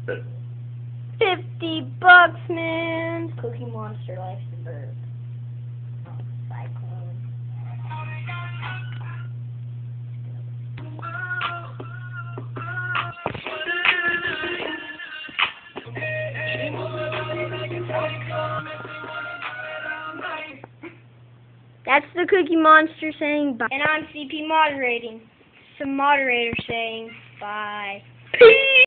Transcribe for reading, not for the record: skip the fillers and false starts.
$50, man. Cookie Monster likes to burp. Oh, Cyclone. That's the Cookie Monster saying bye. And I'm CP moderating. Some moderator saying bye. Peace.